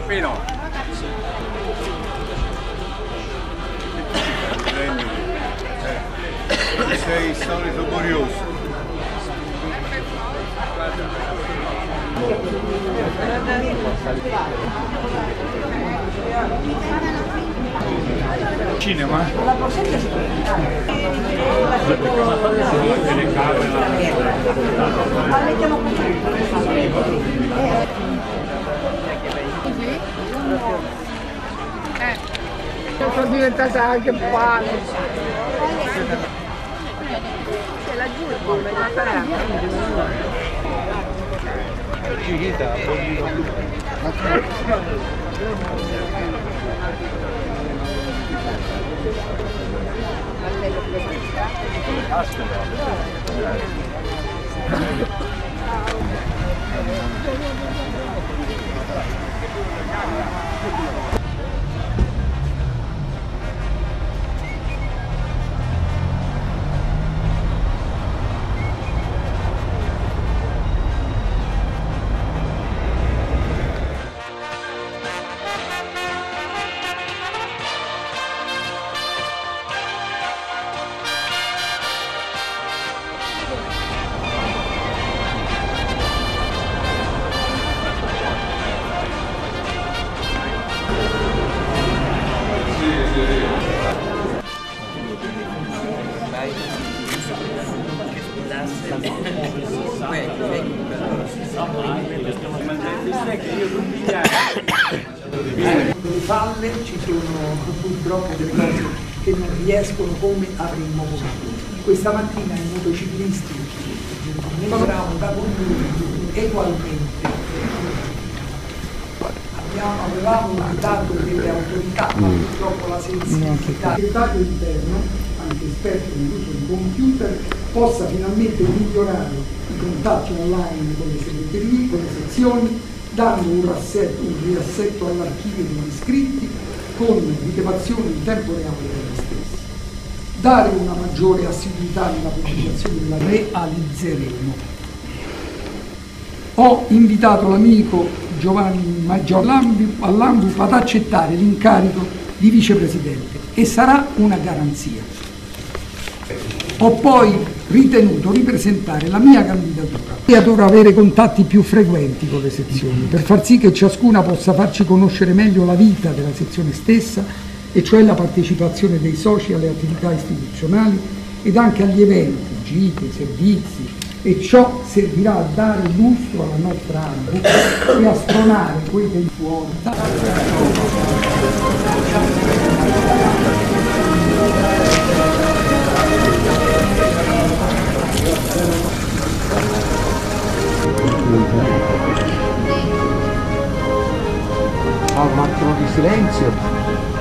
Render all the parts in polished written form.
Pino. Sei il solito curioso. Cinema? Sono diventata anche pane. Se la giù, Chiquita, Delle falle ci sono purtroppo delle cose che non riescono come avremmo voluto. Questa mattina i motociclisti lavoravano da condurre ugualmente. Avevamo invitato delle autorità, ma purtroppo la sensibilità. Il segretario interno, anche esperto nell'uso di computer, possa finalmente migliorare i contatti online con le segreterie, con le sezioni, dando un riassetto all'archivio degli iscritti con rilevazione in tempo reale delle stesse. Dare una maggiore assiduità nella pubblicazione la realizzeremo. Ho invitato l'amico Giovanni Maggior all'Ambup ad accettare l'incarico di vicepresidente e sarà una garanzia. Ho poi ritenuto di presentare la mia candidatura. Dovrò avere contatti più frequenti con le sezioni per far sì che ciascuna possa farci conoscere meglio la vita della sezione stessa, e cioè la partecipazione dei soci alle attività istituzionali ed anche agli eventi, gite, servizi, e ciò servirà a dare lustro alla nostra Ambup e a stronare quei che fuori. Un attimo di silenzio.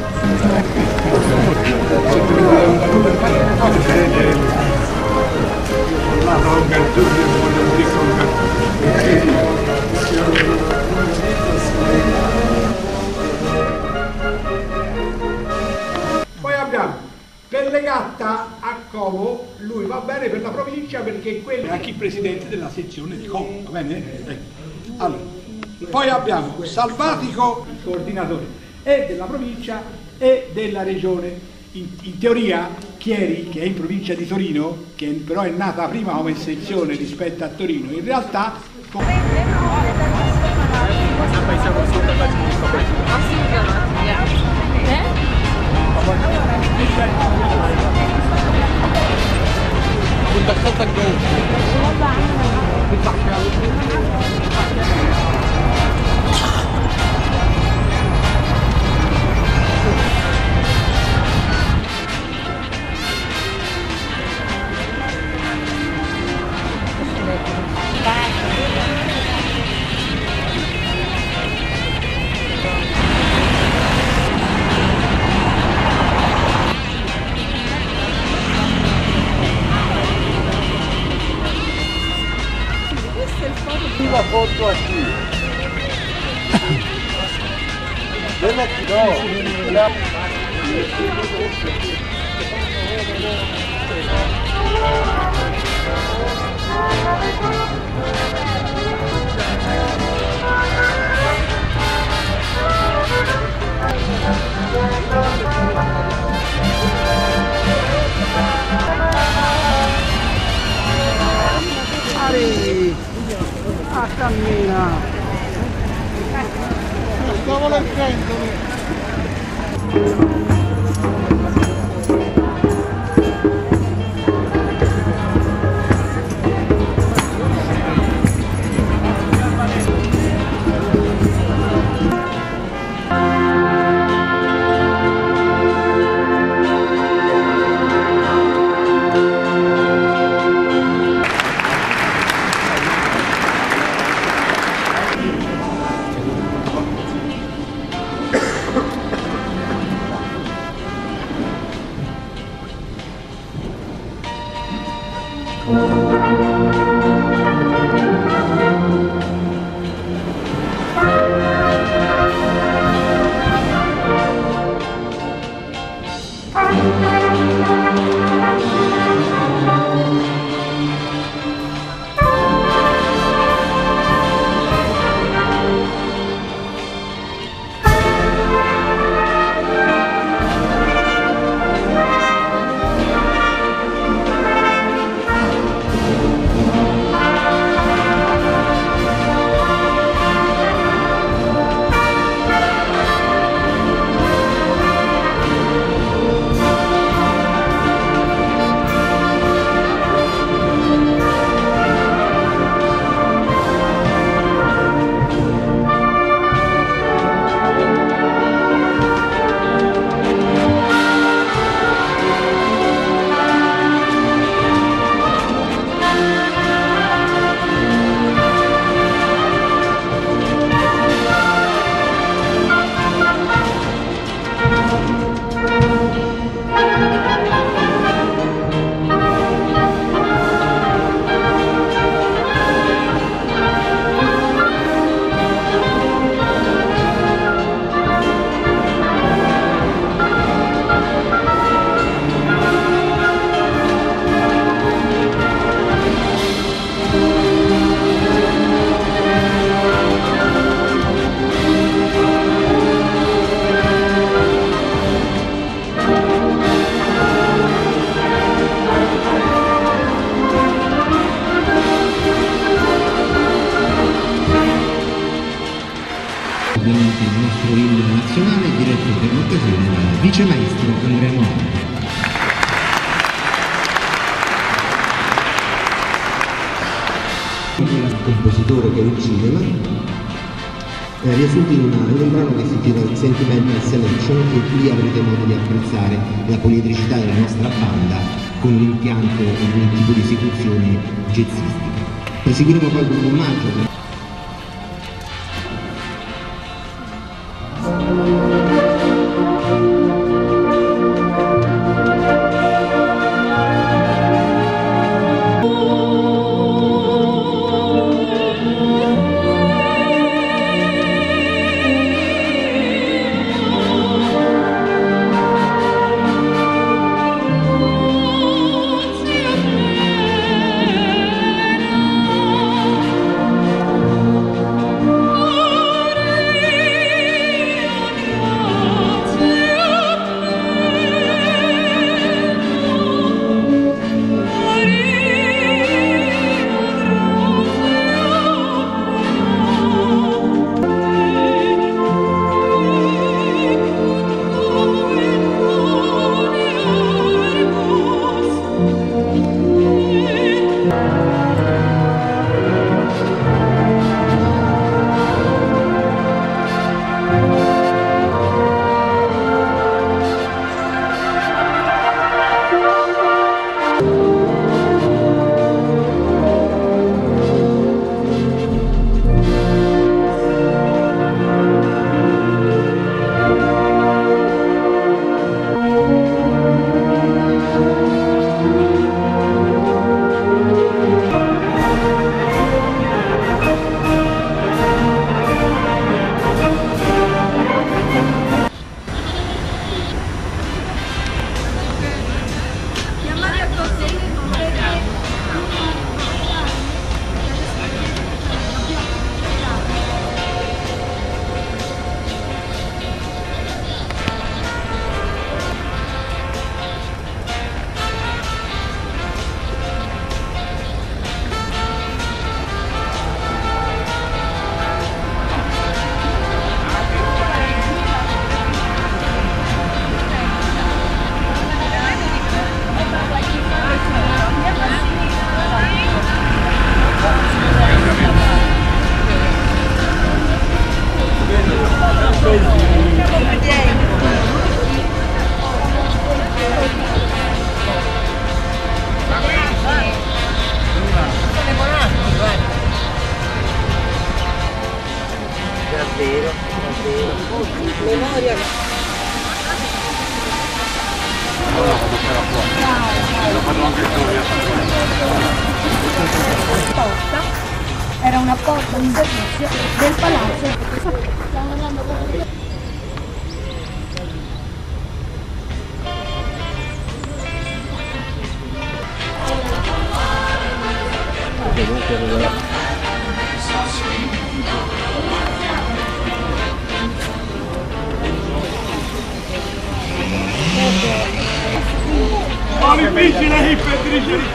Poi abbiamo Pellegatta a Como, lui va bene per la provincia perché quello è anche il presidente della sezione di Como, va bene? Allora, poi abbiamo Salvatico, il coordinatore, e della provincia e della regione. In teoria Chieri, che è in provincia di Torino, che però è nata prima come sezione rispetto a Torino, in realtà la foto aqui. Vem aqui, ó. cammina. Stavo leggendo. Ovviamente il nostro inno nazionale diretto per l'occasione dal vice maestro Andrea Moratti. Il compositore che è il cinema riassunto in un brano che si intitola Sentimental Selection, e qui avrete modo di apprezzare la poliedricità della nostra banda con l'impianto di un tipo di esecuzione jazzistica. Eseguiremo poi un omaggio. Era una porta di servizio del palazzo. Oh, difficile impedisce il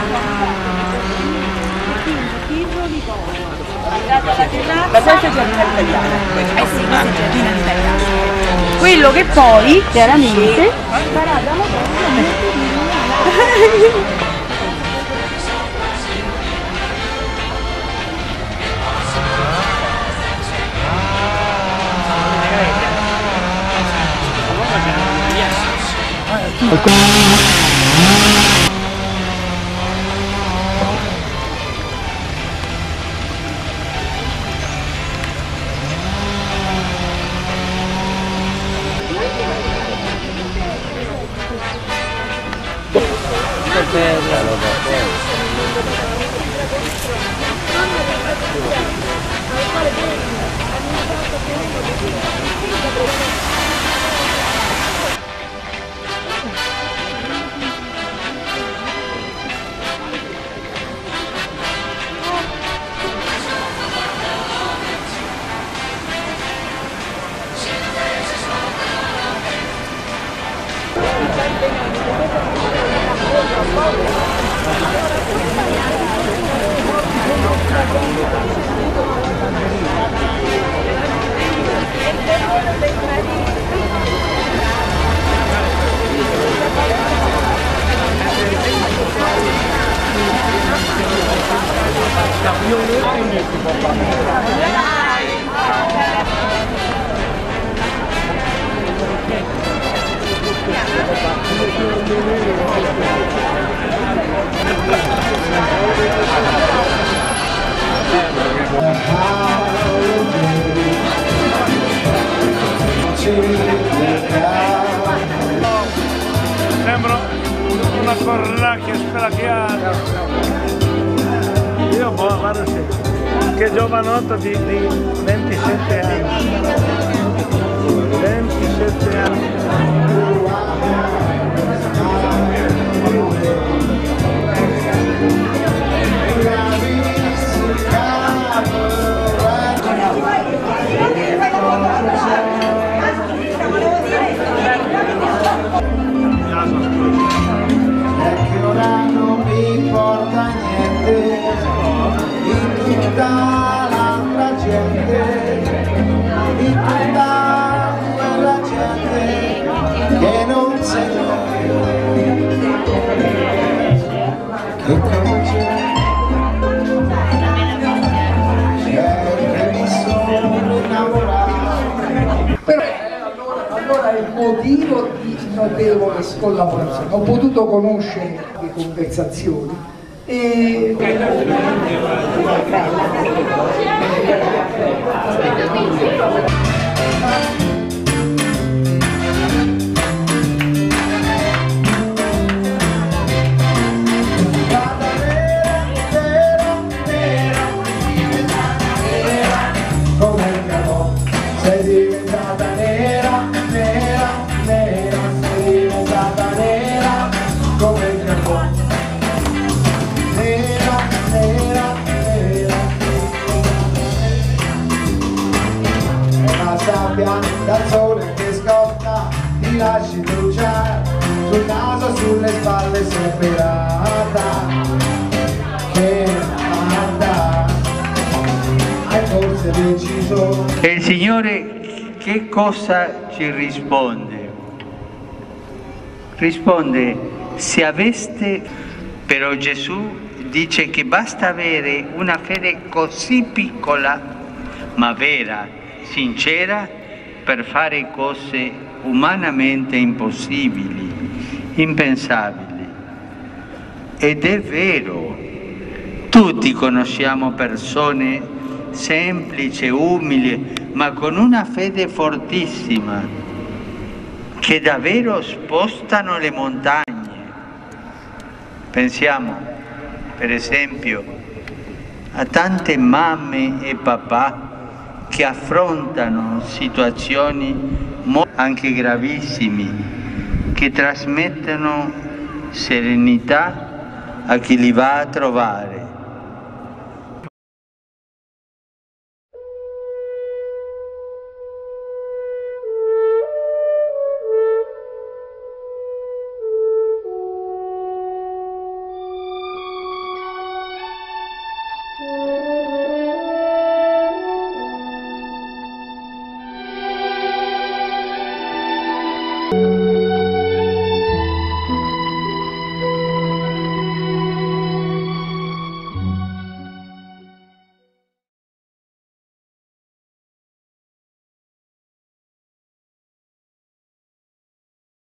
Ma questa è giardina italiana. Eh sì, questa è giardina italiana. Quello che poi, chiaramente, farà da Sembra una corracchia spelacchiata. Io guarda che giovanotto di 27 anni. 27 anni. Che ora non mi importa niente di tutta l'altra gente, di tutta quella gente che non sente che cosa c'è, che mi sono innamorato. Però allora è il motivo di notevole collaborazione. Ho potuto conoscere le conversazioni e sei diventata nera, nera, nera, sei diventata nera come il capò. Nera, nera, nera. È una sabbia dal sole che scotta, ti lasci bruciare, sul naso, sulle spalle sopperata. Che manda, hai forse deciso. E il Signore che cosa ci risponde? Risponde, se aveste, però Gesù dice che basta avere una fede così piccola, ma vera, sincera, per fare cose umanamente impossibili, impensabili. Ed è vero, tutti conosciamo persone semplici, umili, ma con una fede fortissima, che davvero spostano le montagne. Pensiamo, per esempio, a tante mamme e papà che affrontano situazioni anche gravissime, che trasmettono serenità a chi li va a trovare.